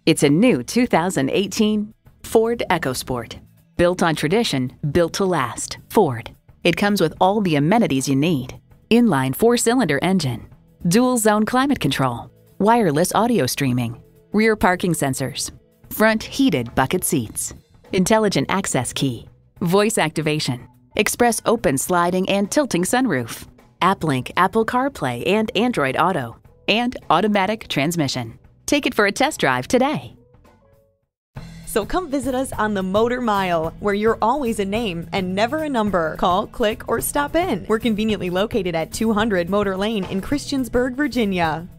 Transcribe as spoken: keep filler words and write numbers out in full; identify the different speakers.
Speaker 1: It's a new two thousand eighteen Ford EcoSport. Built on tradition, built to last. Ford. It comes with all the amenities you need. Inline four-cylinder engine, dual-zone climate control, wireless audio streaming, rear parking sensors, front heated bucket seats, intelligent access key, voice activation, express open sliding and tilting sunroof, AppLink Apple CarPlay and Android Auto, and automatic transmission. Take it for a test drive today.
Speaker 2: So come visit us on the Motor Mile, where you're always a name and never a number. Call, click, or stop in. We're conveniently located at two hundred Motor Lane in Christiansburg, Virginia.